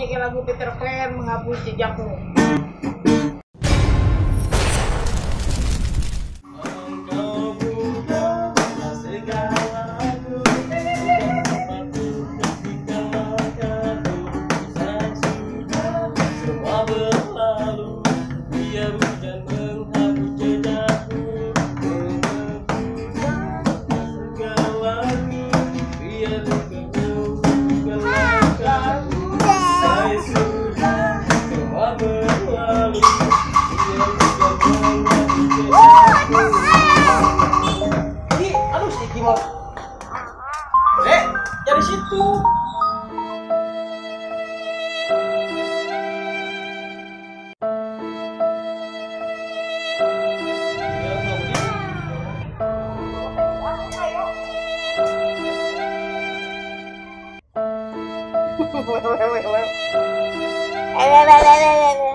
nyanyikan lagu Peter Pan menghapus jejakmu. Aduh si Kimo. Dari situ. Weh.